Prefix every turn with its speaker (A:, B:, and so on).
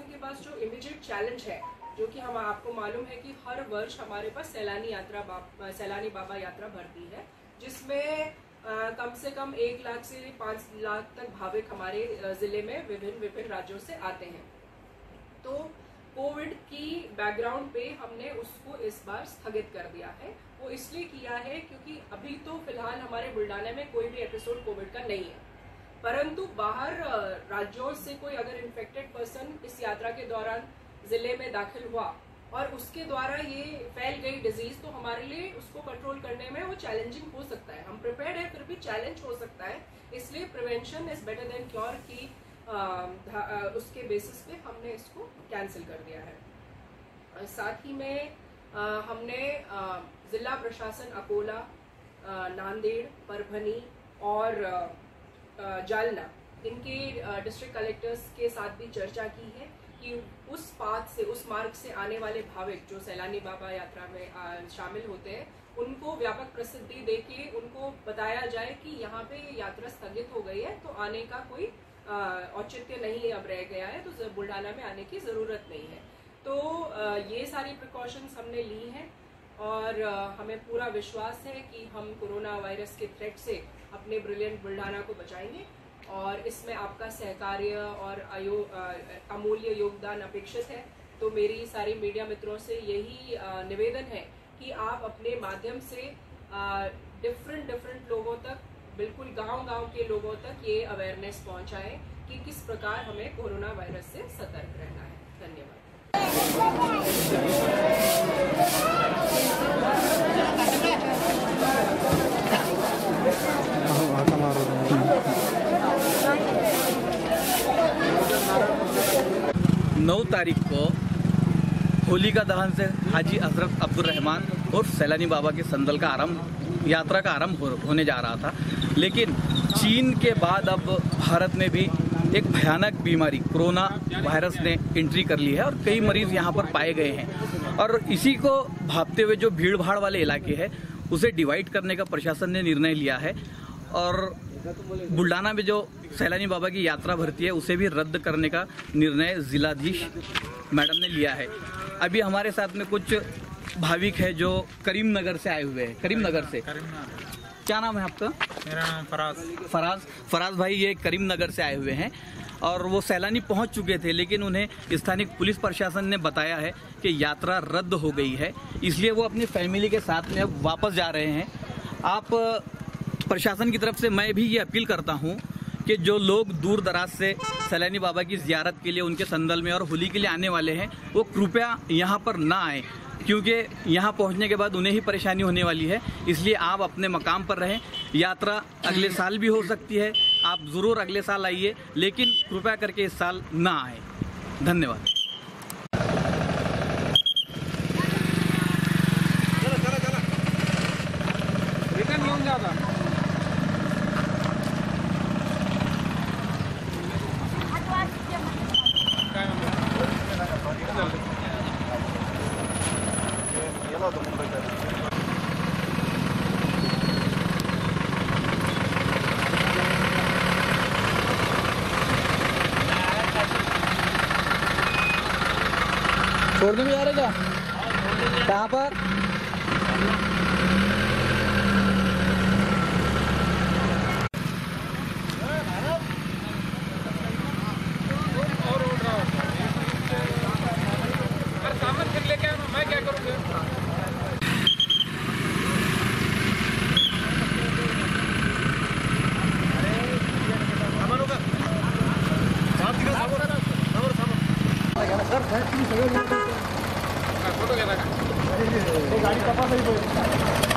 A: प्रशासन के पास जो इमीडिएट चैलेंज है, जो कि हम आपको मालूम है कि हर वर्ष हमारे पास सैलानी बाबा यात्रा भरती है, जिसमें कम से कम 1 लाख से 5 लाख तक भाविक हमारे जिले में विभिन्न राज्यों से आते हैं। तो कोविड की बैकग्राउंड पे हमने उसको इस बार स्थगित कर दिया है। वो इसलिए किया है क्योंकि अभी तो फिलहाल हमारे बुल्डाना में कोई भी एपिसोड कोविड का नहीं है, परंतु बाहर राज्यों से कोई अगर इन्फेक्टेड पर्सन इस यात्रा के दौरान जिले में दाखिल हुआ और उसके द्वारा ये फैल गई डिजीज, तो हमारे लिए उसको कंट्रोल करने में वो चैलेंजिंग हो सकता है। हम प्रिपेयर्ड है, फिर भी चैलेंज हो सकता है, इसलिए prevention is better than cure की उसके बेसिस पे हमने इसको कैंसिल कर दिया है। साथ ही में हमने जिला प्रशासन अकोला, नांदेड़, परभनी और जालना, इनके डिस्ट्रिक्ट कलेक्टर्स के साथ भी चर्चा की है कि उस मार्ग से आने वाले भाविक जो सैलानी बाबा यात्रा में शामिल होते हैं, उनको व्यापक प्रसिद्धि देके उनको बताया जाए कि यहाँ पे यात्रा स्थगित हो गई है, तो आने का कोई औचित्य नहीं अब रह गया है, तो बुल्डाना में आने की जरूरत नहीं है। तो ये सारी प्रिकॉशंस हमने ली हैं और हमें पूरा विश्वास है कि हम कोरोना वायरस के थ्रेट से अपने ब्रिलियंट बुल्डाना को बचाएंगे और इसमें आपका सहकार्य और अमूल्य योगदान अपेक्षित है। तो मेरी सारी मीडिया मित्रों से यही निवेदन है कि आप अपने माध्यम से डिफरेंट लोगों तक, बिल्कुल गांव के लोगों तक ये अवेयरनेस पहुंचाएं कि किस प्रकार हमें कोरोना वायरस से सतर्क रहना है। धन्यवाद।
B: नौ तारीख को होलिका दहन से हाजी हजरत अब्दुल रहमान और सैलानी बाबा के संदल का यात्रा का आरंभ होने जा रहा था, लेकिन चीन के बाद अब भारत में भी एक भयानक बीमारी कोरोना वायरस ने एंट्री कर ली है और कई मरीज यहाँ पर पाए गए हैं। और इसी को भांपते हुए जो भीड़ भाड़ वाले इलाके हैं उसे डिवाइड करने का प्रशासन ने निर्णय लिया है और बुल्डाना में जो सैलानी बाबा की यात्रा भरती है उसे भी रद्द करने का निर्णय जिलाधीश मैडम ने लिया है। अभी हमारे साथ में कुछ भाविक है जो करीमनगर से आए हुए हैं। करीमनगर से क्या नाम है आपका?
C: मेरा नाम
B: फराज भाई ये करीमनगर से आए हुए हैं और वो सैलानी पहुंच चुके थे, लेकिन उन्हें स्थानीय पुलिस प्रशासन ने बताया है कि यात्रा रद्द हो गई है, इसलिए वो अपनी फैमिली के साथ में अब वापस जा रहे हैं। आप प्रशासन की तरफ से मैं भी ये अपील करता हूँ कि जो लोग दूर दराज से सैलानी बाबा की ज़ियारत के लिए उनके संदल में और होली के लिए आने वाले हैं, वो कृपया यहाँ पर ना आएँ, क्योंकि यहाँ पहुँचने के बाद उन्हें ही परेशानी होने वाली है। इसलिए आप अपने मकाम पर रहें। यात्रा अगले साल भी हो सकती है, आप ज़रूर अगले साल आइए, लेकिन कृपया करके इस साल ना आए। धन्यवाद।
D: छोड़ने में जा रहे क्या? कहाँ पर?
C: सामान फिर लेके आना, मैं क्या करूँगा?
D: गाड़ी तपास